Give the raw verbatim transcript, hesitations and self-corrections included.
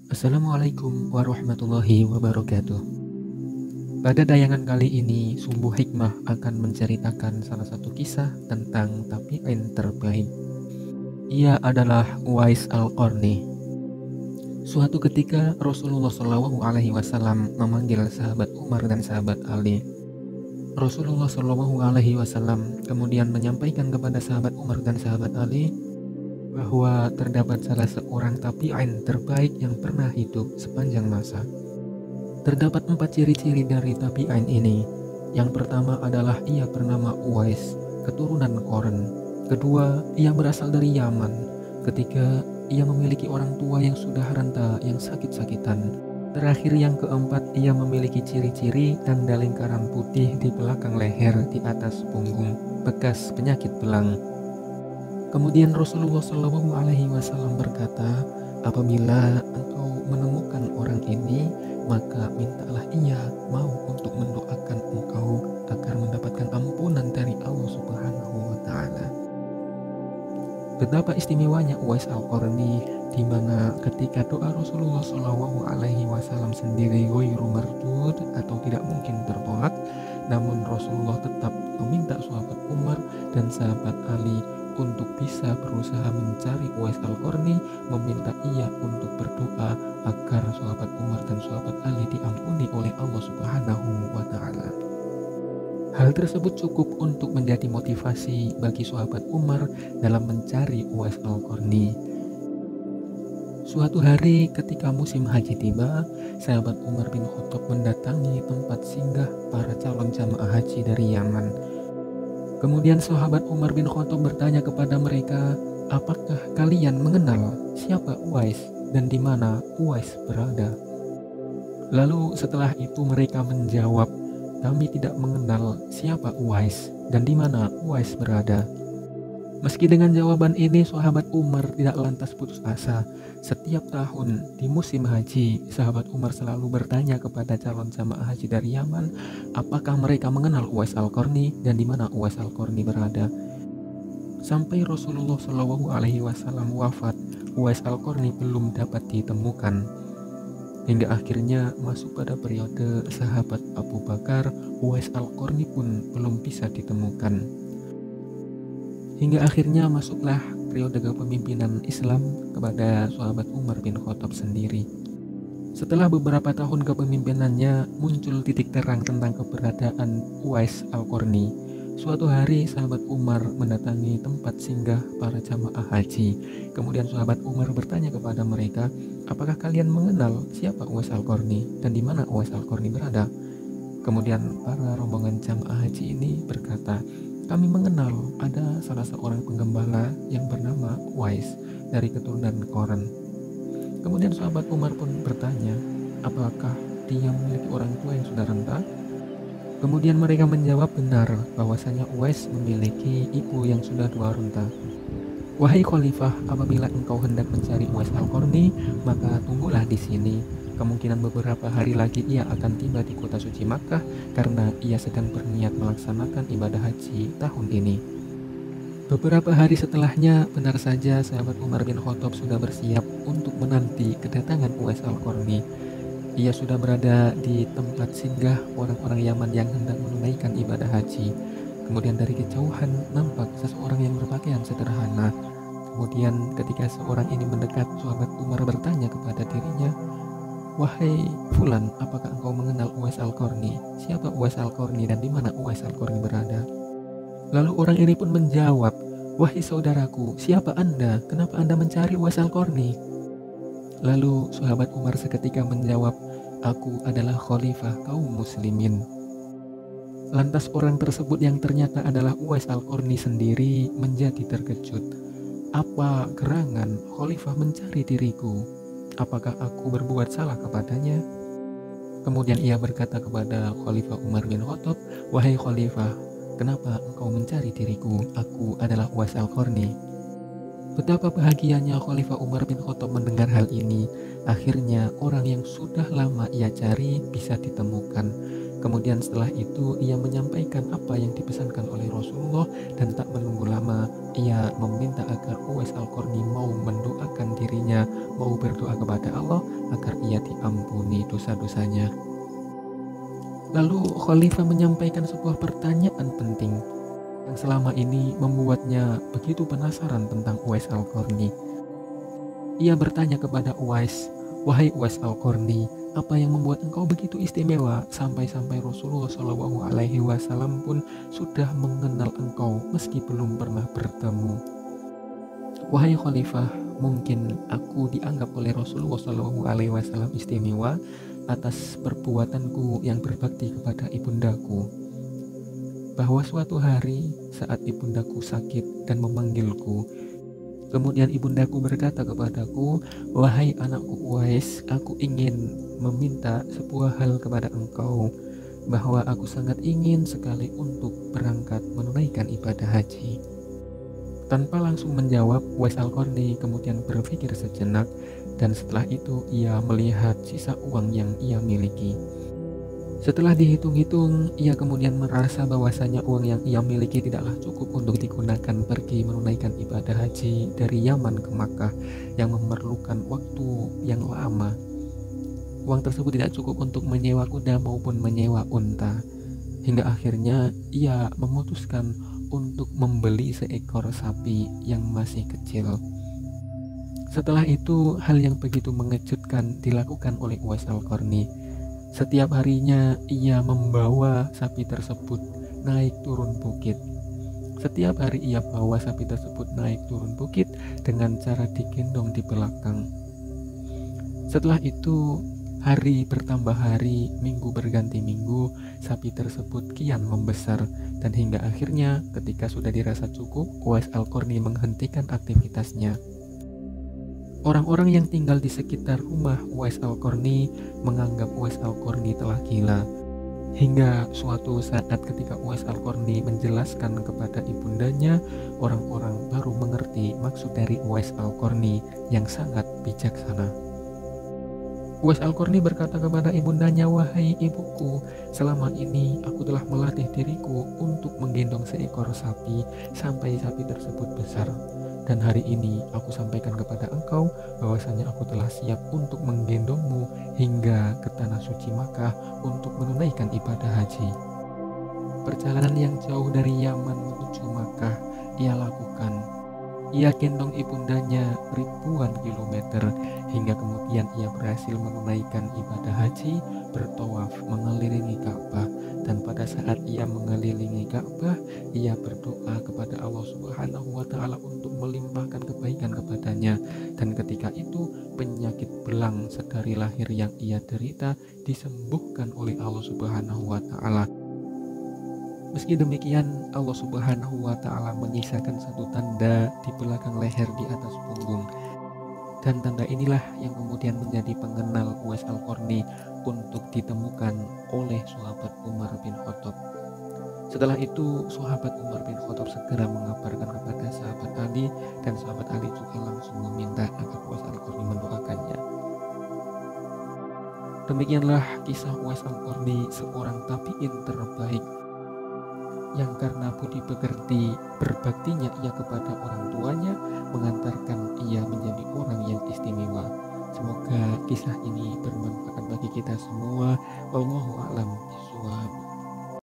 Assalamualaikum warahmatullahi wabarakatuh. Pada tayangan kali ini, Sumbu Hikmah akan menceritakan salah satu kisah tentang tabi'in terbaik. Ia adalah Uwais Al-Qarni. Suatu ketika Rasulullah shallallahu alaihi wasallam memanggil sahabat Umar dan sahabat Ali. Rasulullah shallallahu alaihi wasallam kemudian menyampaikan kepada sahabat Umar dan sahabat Ali bahwa terdapat salah seorang tabi'in terbaik yang pernah hidup sepanjang masa. Terdapat empat ciri-ciri dari tabi'in ini. Yang pertama adalah ia bernama Uwais, keturunan Qarn. Kedua, ia berasal dari Yaman. Ketiga, ia memiliki orang tua yang sudah renta, yang sakit-sakitan. Terakhir yang keempat, ia memiliki ciri-ciri tanda lingkaran putih di belakang leher di atas punggung, bekas penyakit belang. Kemudian Rasulullah shallallahu alaihi wasallam berkata, apabila engkau menemukan orang ini, maka mintalah ia mau untuk mendoakan engkau agar mendapatkan ampunan dari Allah Subhanahu wa taala. Betapa istimewanya Uwais Al-Qarni, di mana ketika doa Rasulullah shallallahu alaihi wasallam sendiri ghairu mardud atau tidak mungkin tertolak, namun Rasulullah tetap meminta sahabat Umar dan sahabat Ali untuk bisa berusaha mencari Uwais Al-Qarni, meminta ia untuk berdoa agar sahabat Umar dan sahabat Ali diampuni oleh Allah Subhanahu wa taala. Hal tersebut cukup untuk menjadi motivasi bagi sahabat Umar dalam mencari Uwais Al-Qarni. Suatu hari ketika musim haji tiba, sahabat Umar bin Khattab mendatangi tempat singgah para calon jamaah haji dari Yaman. Kemudian sahabat Umar bin Khattab bertanya kepada mereka, apakah kalian mengenal siapa Uwais dan di mana Uwais berada? Lalu setelah itu mereka menjawab, kami tidak mengenal siapa Uwais dan di mana Uwais berada. Meski dengan jawaban ini sahabat Umar tidak lantas putus asa. Setiap tahun di musim haji, sahabat Umar selalu bertanya kepada calon jamaah haji dari Yaman, apakah mereka mengenal Uwais Al-Qarni dan di mana Uwais Al-Qarni berada. Sampai Rasulullah shallallahu alaihi wasallam wafat, Uwais Al-Qarni belum dapat ditemukan. Hingga akhirnya masuk pada periode sahabat Abu Bakar, Uwais Al-Qarni pun belum bisa ditemukan. Hingga akhirnya masuklah periode kepemimpinan Islam kepada sahabat Umar bin Khattab sendiri. Setelah beberapa tahun kepemimpinannya, muncul titik terang tentang keberadaan Uwais Al-Qarni. Suatu hari sahabat Umar mendatangi tempat singgah para jamaah haji. Kemudian sahabat Umar bertanya kepada mereka, apakah kalian mengenal siapa Uwais Al-Qarni dan di mana Uwais Al-Qarni berada? Kemudian para rombongan jamaah haji ini berkata, kami mengenal ada salah seorang penggembala yang bernama Uwais dari keturunan Qarn. Kemudian sahabat Umar pun bertanya, apakah dia memiliki orang tua yang sudah renta? Kemudian mereka menjawab benar bahwasanya Uwais memiliki ibu yang sudah dua renta. Wahai Khalifah, apabila engkau hendak mencari Uwais Al-Qarni, maka tunggulah di sini. Kemungkinan beberapa hari lagi ia akan tiba di kota suci Makkah karena ia sedang berniat melaksanakan ibadah haji tahun ini. Beberapa hari setelahnya, benar saja sahabat Umar bin Khattab sudah bersiap untuk menanti kedatangan Uwais Al-Qarni. Ia sudah berada di tempat singgah orang-orang Yaman yang hendak menunaikan ibadah haji. Kemudian dari kejauhan nampak seseorang yang berpakaian sederhana. Kemudian ketika seorang ini mendekat, sahabat Umar bertanya kepada dirinya, wahai Fulan, apakah engkau mengenal Uwais Al-Qarni? Siapa Uwais Al-Qarni dan di mana Uwais Al-Qarni berada? Lalu orang ini pun menjawab, wahai saudaraku, siapa anda? Kenapa anda mencari Uwais Al-Qarni? Lalu sahabat Umar seketika menjawab, aku adalah khalifah kaum muslimin. Lantas orang tersebut yang ternyata adalah Uwais Al-Qarni sendiri menjadi terkejut. Apa gerangan khalifah mencari diriku? Apakah aku berbuat salah kepadanya? Kemudian ia berkata kepada Khalifah Umar bin Khattab, wahai khalifah, kenapa engkau mencari diriku? Aku adalah Uwais Al-Qarni. Betapa bahagianya Khalifah Umar bin Khattab mendengar hal ini. Akhirnya orang yang sudah lama ia cari bisa ditemukan. Kemudian setelah itu ia menyampaikan apa yang dipesankan oleh Rasulullah dan tak menunggu lama ia meminta agar Uwais Al-Qarni mau mendoakan dirinya, mau berdoa kepada Allah agar dosa-dosanya. Lalu Khalifah menyampaikan sebuah pertanyaan penting yang selama ini membuatnya begitu penasaran tentang Uwais Al-Qarni. Ia bertanya kepada Uwais, "Wahai Uwais Al-Qarni, apa yang membuat engkau begitu istimewa sampai-sampai Rasulullah Shallallahu Alaihi Wasallam pun sudah mengenal engkau meski belum pernah bertemu?" "Wahai Khalifah, mungkin aku dianggap oleh Rasulullah Shallallahu Alaihi Wasallam istimewa atas perbuatanku yang berbakti kepada ibundaku. Bahwa suatu hari saat ibundaku sakit dan memanggilku, kemudian ibundaku berkata kepadaku, 'Wahai anakku Uwais, aku ingin meminta sebuah hal kepada engkau, bahwa aku sangat ingin sekali untuk berangkat menunaikan ibadah haji.' Tanpa langsung menjawab, Uwais Al-Qarni kemudian berpikir sejenak, dan setelah itu ia melihat sisa uang yang ia miliki. Setelah dihitung-hitung, ia kemudian merasa bahwasanya uang yang ia miliki tidaklah cukup untuk digunakan pergi menunaikan ibadah haji dari Yaman ke Makkah yang memerlukan waktu yang lama. Uang tersebut tidak cukup untuk menyewa kuda maupun menyewa unta. Hingga akhirnya ia memutuskan untuk membeli seekor sapi yang masih kecil. Setelah itu, hal yang begitu mengejutkan dilakukan oleh Uwais Al-Qarni. Setiap harinya ia membawa sapi tersebut naik turun bukit. Setiap hari ia bawa sapi tersebut naik turun bukit dengan cara digendong di belakang. Setelah itu, hari bertambah hari, minggu berganti minggu, sapi tersebut kian membesar, dan hingga akhirnya ketika sudah dirasa cukup, Uwais Al-Qarni menghentikan aktivitasnya. Orang-orang yang tinggal di sekitar rumah Uwais Al-Qarni menganggap Uwais Al-Qarni telah gila. Hingga suatu saat ketika Uwais Al-Qarni menjelaskan kepada ibundanya, orang-orang baru mengerti maksud dari Uwais Al-Qarni yang sangat bijaksana. Uwais Al-Qarni berkata kepada ibundanya, "Wahai ibuku, selama ini aku telah melatih diriku untuk menggendong seekor sapi sampai sapi tersebut besar. Dan hari ini aku sampaikan kepada engkau bahwasanya aku telah siap untuk menggendongmu hingga ke tanah suci Makkah untuk menunaikan ibadah haji." Perjalanan yang jauh dari Yaman menuju Makkah ia lakukan. Ia gendong ibundanya ribuan kilometer hingga kemudian ia berhasil menunaikan ibadah haji, bertawaf mengelilingi Ka'bah. Dan pada saat ia mengelilingi Ka'bah, ia berdoa kepada Allah Subhanahu wa Ta'ala untuk melimpahkan kebaikan kepadanya. Dan ketika itu, penyakit belang sedari lahir yang ia derita disembuhkan oleh Allah Subhanahu wa Ta'ala. Meski demikian, Allah Subhanahu wa Ta'ala menyisakan satu tanda di belakang leher di atas punggung. Dan tanda inilah yang kemudian menjadi pengenal Uwais Al-Qarni untuk ditemukan oleh sahabat Umar bin Khattab. Setelah itu, sahabat Umar bin Khattab segera mengabarkan kepada sahabat Ali, dan sahabat Ali juga langsung meminta agar Uwais Al-Qarni mendoakannya. Demikianlah kisah Uwais Al-Qarni, seorang tabi'in terbaik yang karena budi pekerti berbaktinya ia kepada orang tuanya mengantarkan ia menjadi orang yang istimewa. Semoga kisah ini bermanfaat bagi kita semua. Wallahu a'lam bishawab.